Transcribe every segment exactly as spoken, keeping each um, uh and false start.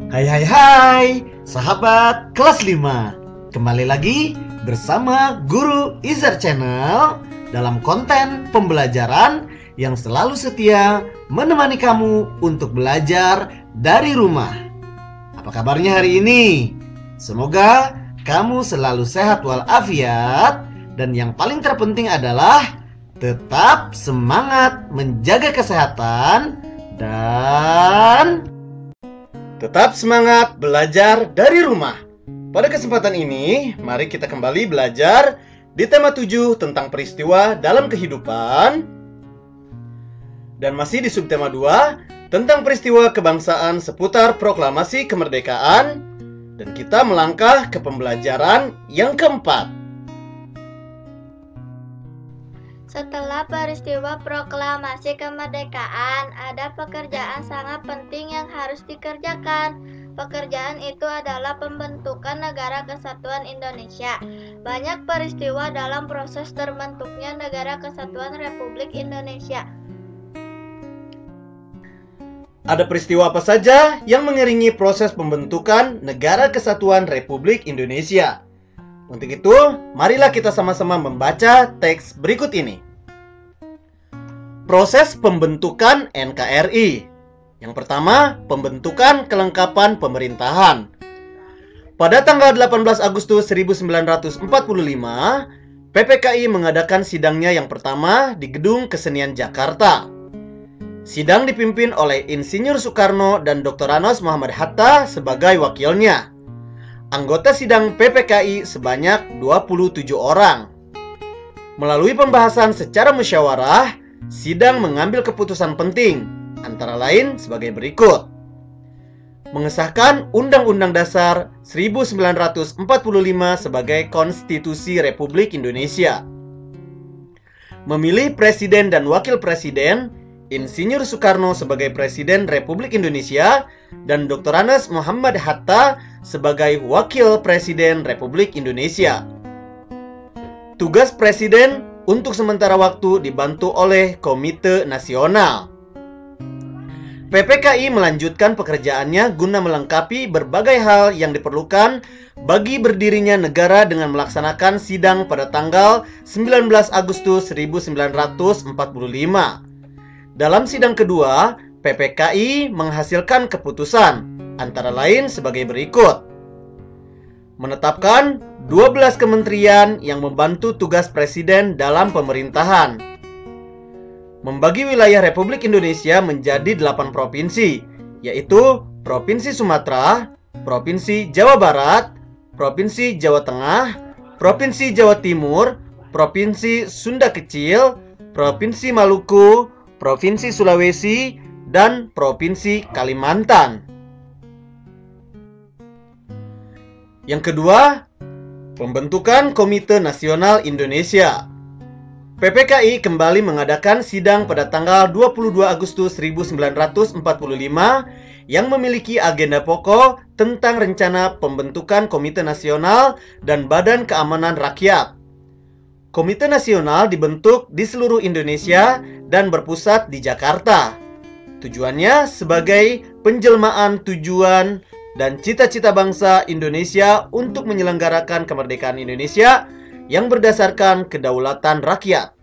Hai hai hai, sahabat kelas lima. Kembali lagi bersama Guru Izar Channel dalam konten pembelajaran yang selalu setia menemani kamu untuk belajar dari rumah. Apa kabarnya hari ini? Semoga kamu selalu sehat walafiat, dan yang paling terpenting adalah tetap semangat menjaga kesehatan dan tetap semangat belajar dari rumah. Pada kesempatan ini, mari kita kembali belajar di tema tujuh tentang peristiwa dalam kehidupan. Dan masih di subtema dua tentang peristiwa kebangsaan seputar proklamasi kemerdekaan. Dan kita melangkah ke pembelajaran yang keempat. Setelah peristiwa proklamasi kemerdekaan, ada pekerjaan sangat penting yang harus dikerjakan. Pekerjaan itu adalah pembentukan Negara Kesatuan Indonesia. Banyak peristiwa dalam proses terbentuknya Negara Kesatuan Republik Indonesia. Ada peristiwa apa saja yang mengiringi proses pembentukan Negara Kesatuan Republik Indonesia? Untuk itu, marilah kita sama-sama membaca teks berikut ini. Proses pembentukan N K R I. Yang pertama, pembentukan kelengkapan pemerintahan. Pada tanggal delapan belas Agustus seribu sembilan ratus empat puluh lima, P P K I mengadakan sidangnya yang pertama di Gedung Kesenian Jakarta. Sidang dipimpin oleh Insinyur Soekarno dan Doktor Anwas Muhammad Hatta sebagai wakilnya. Anggota sidang P P K I sebanyak dua puluh tujuh orang. Melalui pembahasan secara musyawarah, sidang mengambil keputusan penting, antara lain sebagai berikut. Mengesahkan Undang-Undang Dasar seribu sembilan ratus empat puluh lima sebagai Konstitusi Republik Indonesia. Memilih Presiden dan Wakil Presiden, Insinyur Soekarno sebagai Presiden Republik Indonesia dan Doktor Anwas Muhammad Hatta sebagai Wakil Presiden Republik Indonesia. Tugas Presiden untuk sementara waktu dibantu oleh Komite Nasional. P P K I melanjutkan pekerjaannya guna melengkapi berbagai hal yang diperlukan bagi berdirinya negara dengan melaksanakan sidang pada tanggal sembilan belas Agustus seribu sembilan ratus empat puluh lima. Dalam sidang kedua, P P K I menghasilkan keputusan, antara lain sebagai berikut. Menetapkan dua belas kementerian yang membantu tugas Presiden dalam pemerintahan. Membagi wilayah Republik Indonesia menjadi delapan provinsi, yaitu Provinsi Sumatera, Provinsi Jawa Barat, Provinsi Jawa Tengah, Provinsi Jawa Timur, Provinsi Sunda Kecil, Provinsi Maluku, Provinsi Sulawesi, dan Provinsi Kalimantan. Yang kedua, pembentukan Komite Nasional Indonesia. P P K I kembali mengadakan sidang pada tanggal dua puluh dua Agustus seribu sembilan ratus empat puluh lima yang memiliki agenda pokok tentang rencana pembentukan Komite Nasional dan Badan Keamanan Rakyat. Komite Nasional dibentuk di seluruh Indonesia dan berpusat di Jakarta. Tujuannya sebagai penjelmaan tujuan dan cita-cita bangsa Indonesia untuk menyelenggarakan kemerdekaan Indonesia yang berdasarkan kedaulatan rakyat.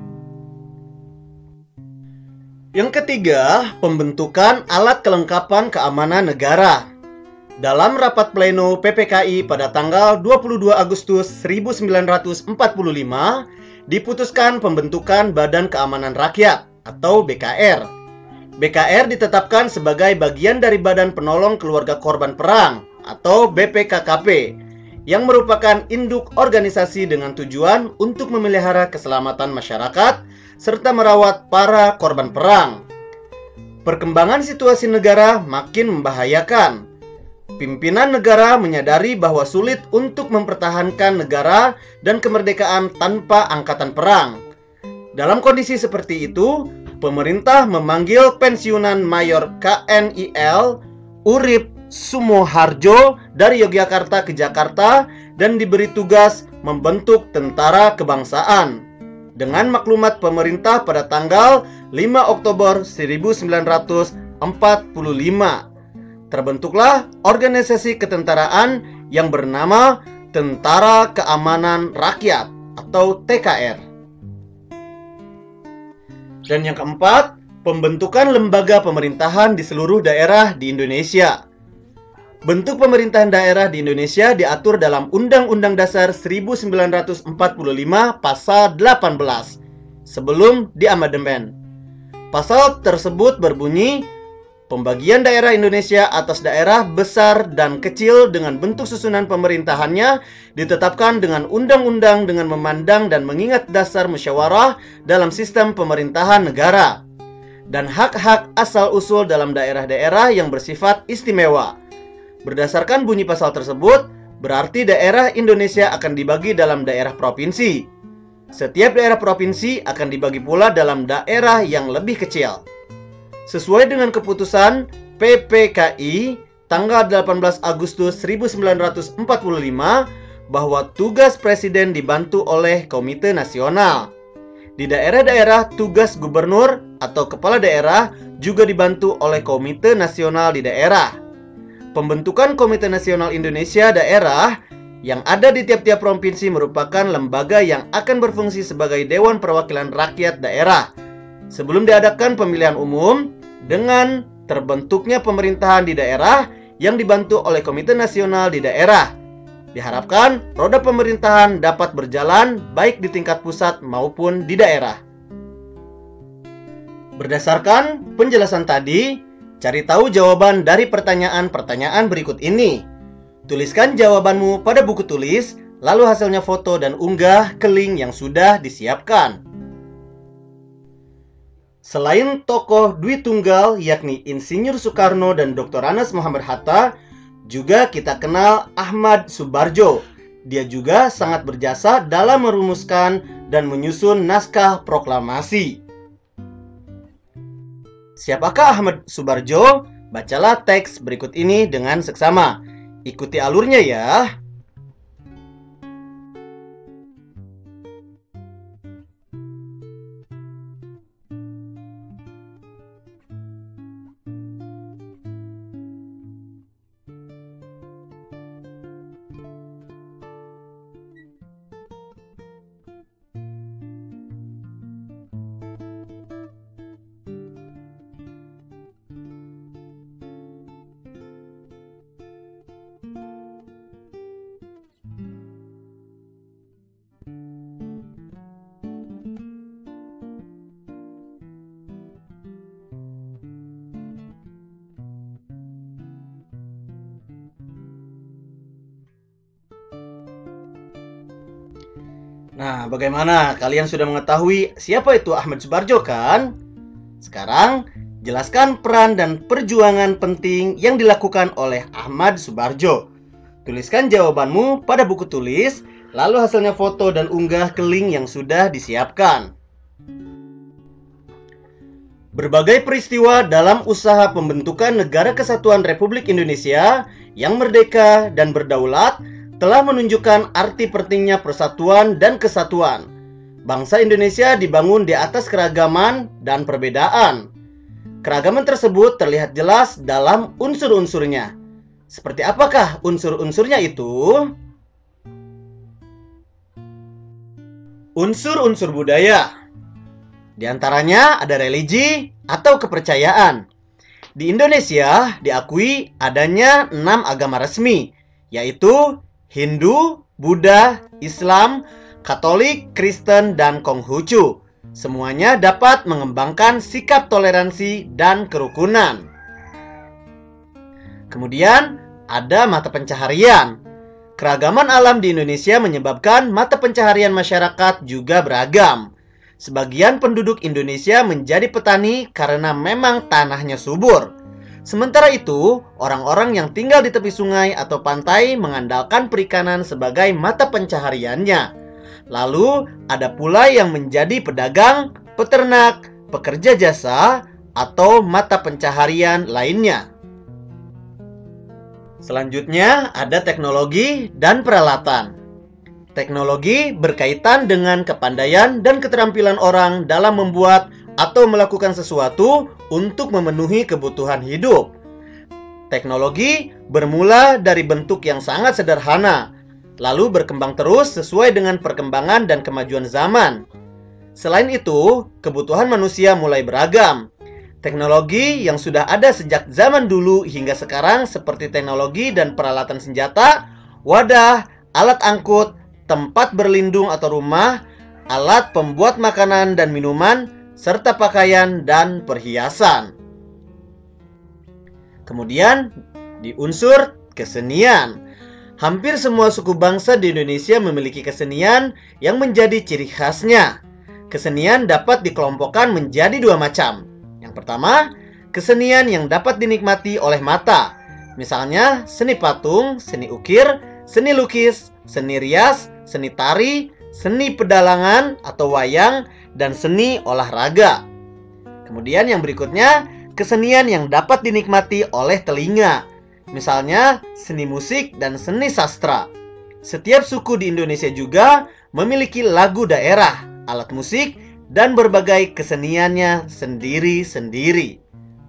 Yang ketiga, pembentukan alat kelengkapan keamanan negara. Dalam rapat pleno P P K I pada tanggal dua puluh dua Agustus seribu sembilan ratus empat puluh lima, diputuskan pembentukan Badan Keamanan Rakyat atau B K R. B K R ditetapkan sebagai bagian dari Badan Penolong Keluarga Korban Perang atau B P K K P yang merupakan induk organisasi dengan tujuan untuk memelihara keselamatan masyarakat serta merawat para korban perang. Perkembangan situasi negara makin membahayakan. Pimpinan negara menyadari bahwa sulit untuk mempertahankan negara dan kemerdekaan tanpa angkatan perang. Dalam kondisi seperti itu, pemerintah memanggil pensiunan Mayor K N I L Urip Sumoharjo dari Yogyakarta ke Jakarta dan diberi tugas membentuk tentara kebangsaan. Dengan maklumat pemerintah pada tanggal lima Oktober seribu sembilan ratus empat puluh lima, terbentuklah organisasi ketentaraan yang bernama Tentara Keamanan Rakyat atau T K R. Dan yang keempat, pembentukan lembaga pemerintahan di seluruh daerah di Indonesia. Bentuk pemerintahan daerah di Indonesia diatur dalam Undang-Undang Dasar seribu sembilan ratus empat puluh lima Pasal delapan belas sebelum diamandemen. Pasal tersebut berbunyi, pembagian daerah Indonesia atas daerah besar dan kecil dengan bentuk susunan pemerintahannya ditetapkan dengan undang-undang dengan memandang dan mengingat dasar musyawarah dalam sistem pemerintahan negara dan hak-hak asal-usul dalam daerah-daerah yang bersifat istimewa. Berdasarkan bunyi pasal tersebut, berarti daerah Indonesia akan dibagi dalam daerah provinsi. Setiap daerah provinsi akan dibagi pula dalam daerah yang lebih kecil. Sesuai dengan keputusan P P K I tanggal delapan belas Agustus seribu sembilan ratus empat puluh lima bahwa tugas presiden dibantu oleh Komite Nasional. Di daerah-daerah, tugas gubernur atau kepala daerah juga dibantu oleh Komite Nasional di daerah. Pembentukan Komite Nasional Indonesia Daerah yang ada di tiap-tiap provinsi merupakan lembaga yang akan berfungsi sebagai Dewan Perwakilan Rakyat Daerah sebelum diadakan pemilihan umum dengan terbentuknya pemerintahan di daerah yang dibantu oleh Komite Nasional di daerah. Diharapkan roda pemerintahan dapat berjalan baik di tingkat pusat maupun di daerah. Berdasarkan penjelasan tadi, cari tahu jawaban dari pertanyaan-pertanyaan berikut ini. Tuliskan jawabanmu pada buku tulis, lalu hasilnya foto dan unggah ke link yang sudah disiapkan. Selain tokoh Dwi Tunggal yakni Insinyur Soekarno dan Doktor Anas Muhammad Hatta, juga kita kenal Ahmad Subarjo. Dia juga sangat berjasa dalam merumuskan dan menyusun naskah proklamasi. Siapakah Ahmad Subarjo? Bacalah teks berikut ini dengan seksama. Ikuti alurnya ya. Nah, bagaimana? Kalian sudah mengetahui siapa itu Ahmad Subarjo kan? Sekarang, jelaskan peran dan perjuangan penting yang dilakukan oleh Ahmad Subarjo. Tuliskan jawabanmu pada buku tulis, lalu hasilnya foto dan unggah ke link yang sudah disiapkan. Berbagai peristiwa dalam usaha pembentukan Negara Kesatuan Republik Indonesia yang merdeka dan berdaulat telah menunjukkan arti pentingnya persatuan dan kesatuan. Bangsa Indonesia dibangun di atas keragaman dan perbedaan. Keragaman tersebut terlihat jelas dalam unsur-unsurnya. Seperti apakah unsur-unsurnya itu? Unsur-unsur budaya. Di antaranya ada religi atau kepercayaan. Di Indonesia diakui adanya enam agama resmi, yaitu Hindu, Buddha, Islam, Katolik, Kristen, dan Konghucu. Semuanya dapat mengembangkan sikap toleransi dan kerukunan. Kemudian ada mata pencaharian. Keragaman alam di Indonesia menyebabkan mata pencaharian masyarakat juga beragam. Sebagian penduduk Indonesia menjadi petani karena memang tanahnya subur. Sementara itu, orang-orang yang tinggal di tepi sungai atau pantai mengandalkan perikanan sebagai mata pencahariannya. Lalu, ada pula yang menjadi pedagang, peternak, pekerja jasa, atau mata pencaharian lainnya. Selanjutnya, ada teknologi dan peralatan. Teknologi berkaitan dengan kepandaian dan keterampilan orang dalam membuat atau melakukan sesuatu untuk memenuhi kebutuhan hidup. Teknologi bermula dari bentuk yang sangat sederhana, lalu berkembang terus sesuai dengan perkembangan dan kemajuan zaman. Selain itu, kebutuhan manusia mulai beragam. Teknologi yang sudah ada sejak zaman dulu hingga sekarang seperti teknologi dan peralatan senjata, wadah, alat angkut, tempat berlindung atau rumah, alat pembuat makanan dan minuman, serta pakaian dan perhiasan. Kemudian, di unsur kesenian. Hampir semua suku bangsa di Indonesia memiliki kesenian yang menjadi ciri khasnya. Kesenian dapat dikelompokkan menjadi dua macam. Yang pertama, kesenian yang dapat dinikmati oleh mata. Misalnya, seni patung, seni ukir, seni lukis, seni rias, seni tari, seni pedalangan atau wayang, dan seni olahraga. Kemudian yang berikutnya, kesenian yang dapat dinikmati oleh telinga. Misalnya, seni musik dan seni sastra. Setiap suku di Indonesia juga memiliki lagu daerah, alat musik, dan berbagai keseniannya sendiri-sendiri.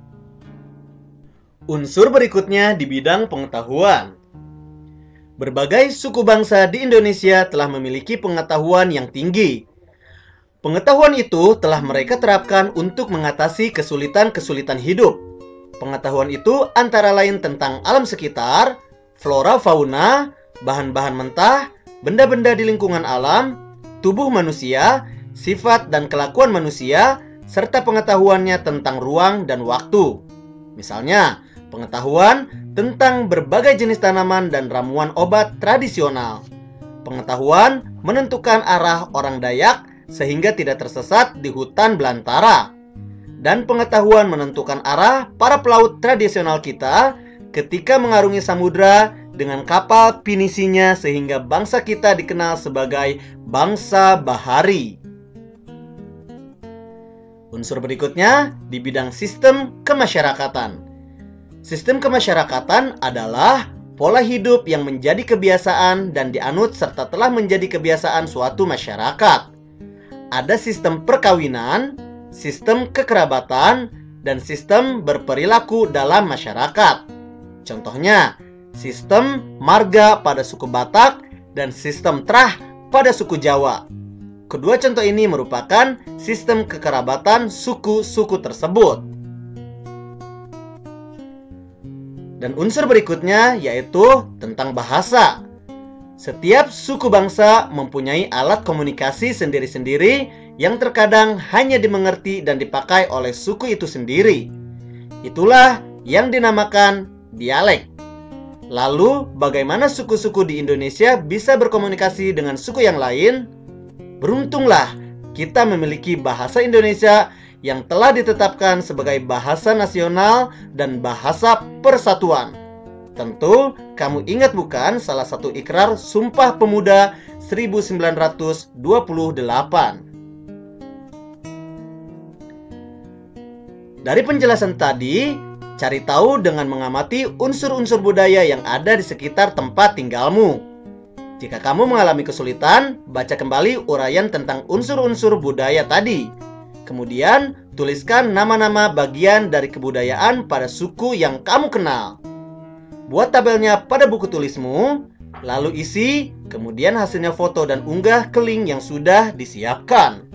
Unsur berikutnya di bidang pengetahuan. Berbagai suku bangsa di Indonesia telah memiliki pengetahuan yang tinggi. Pengetahuan itu telah mereka terapkan untuk mengatasi kesulitan-kesulitan hidup. Pengetahuan itu antara lain tentang alam sekitar, flora fauna, bahan-bahan mentah, benda-benda di lingkungan alam, tubuh manusia, sifat dan kelakuan manusia, serta pengetahuannya tentang ruang dan waktu. Misalnya, pengetahuan tentang berbagai jenis tanaman dan ramuan obat tradisional. Pengetahuan menentukan arah orang Dayak sehingga tidak tersesat di hutan belantara. Dan pengetahuan menentukan arah para pelaut tradisional kita ketika mengarungi samudra dengan kapal pinisinya sehingga bangsa kita dikenal sebagai bangsa bahari. Unsur berikutnya di bidang sistem kemasyarakatan. Sistem kemasyarakatan adalah pola hidup yang menjadi kebiasaan dan dianut serta telah menjadi kebiasaan suatu masyarakat. Ada sistem perkawinan, sistem kekerabatan, dan sistem berperilaku dalam masyarakat. Contohnya, sistem marga pada suku Batak dan sistem trah pada suku Jawa. Kedua contoh ini merupakan sistem kekerabatan suku-suku tersebut. Dan unsur berikutnya yaitu tentang bahasa. Setiap suku bangsa mempunyai alat komunikasi sendiri-sendiri yang terkadang hanya dimengerti dan dipakai oleh suku itu sendiri. Itulah yang dinamakan dialek. Lalu, bagaimana suku-suku di Indonesia bisa berkomunikasi dengan suku yang lain? Beruntunglah kita memiliki bahasa Indonesia yang telah ditetapkan sebagai bahasa nasional dan bahasa persatuan. Tentu, kamu ingat bukan salah satu ikrar Sumpah Pemuda seribu sembilan ratus dua puluh delapan? Dari penjelasan tadi, cari tahu dengan mengamati unsur-unsur budaya yang ada di sekitar tempat tinggalmu. Jika kamu mengalami kesulitan, baca kembali uraian tentang unsur-unsur budaya tadi. Kemudian, tuliskan nama-nama bagian dari kebudayaan pada suku yang kamu kenal. Buat tabelnya pada buku tulismu, lalu isi, kemudian hasilnya foto dan unggah ke link yang sudah disiapkan.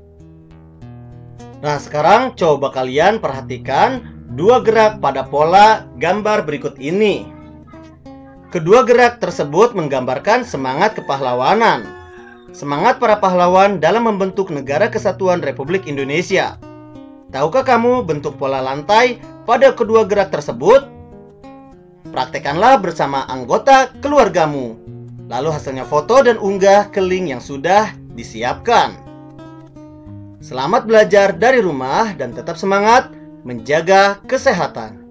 Nah, sekarang coba kalian perhatikan dua gerak pada pola gambar berikut ini. Kedua gerak tersebut menggambarkan semangat kepahlawanan. Semangat para pahlawan dalam membentuk Negara Kesatuan Republik Indonesia. Tahukah kamu bentuk pola lantai pada kedua gerak tersebut? Praktekanlah bersama anggota keluargamu. Lalu hasilnya foto dan unggah ke link yang sudah disiapkan. Selamat belajar dari rumah dan tetap semangat menjaga kesehatan.